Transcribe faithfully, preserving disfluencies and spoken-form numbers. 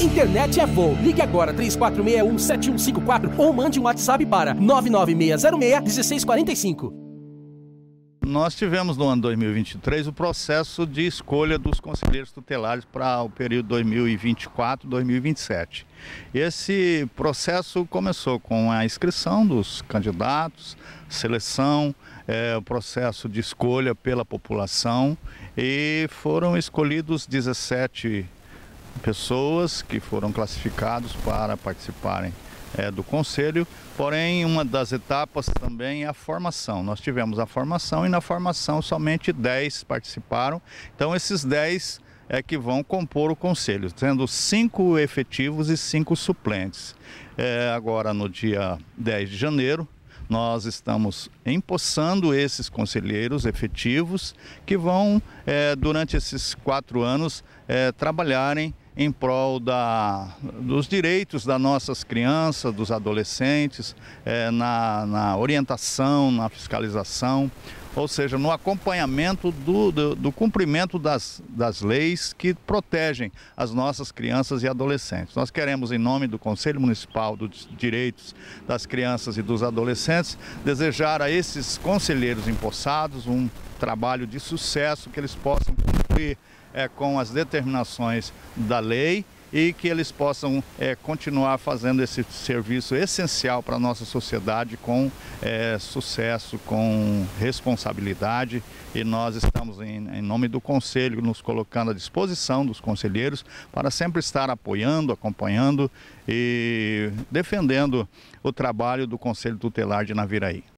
Internet é voo. Ligue agora três quatro seis um sete um cinco quatro ou mande um WhatsApp para nove nove seis zero seis um seis quatro cinco. Nós tivemos no ano dois mil e vinte e três o processo de escolha dos conselheiros tutelares para o período dois mil e vinte e quatro a dois mil e vinte e sete. Esse processo começou com a inscrição dos candidatos, seleção, é, o processo de escolha pela população, e foram escolhidos dezessete pessoas que foram classificados para participarem É, do Conselho, porém uma das etapas também é a formação. Nós tivemos a formação e na formação somente dez participaram, então esses dez é que vão compor o Conselho, sendo cinco efetivos e cinco suplentes. É, agora no dia dez de janeiro, nós estamos empossando esses conselheiros efetivos que vão, é, durante esses quatro anos, é, trabalharem em prol da, dos direitos das nossas crianças, dos adolescentes, é, na, na orientação, na fiscalização, ou seja, no acompanhamento do, do, do cumprimento das, das leis que protegem as nossas crianças e adolescentes. Nós queremos, em nome do Conselho Municipal dos Direitos das Crianças e dos Adolescentes, desejar a esses conselheiros empossados um trabalho de sucesso, que eles possam cumprir É, com as determinações da lei e que eles possam é, continuar fazendo esse serviço essencial para a nossa sociedade com é, sucesso, com responsabilidade. E nós estamos, em, em nome do Conselho, nos colocando à disposição dos conselheiros para sempre estar apoiando, acompanhando e defendendo o trabalho do Conselho Tutelar de Naviraí.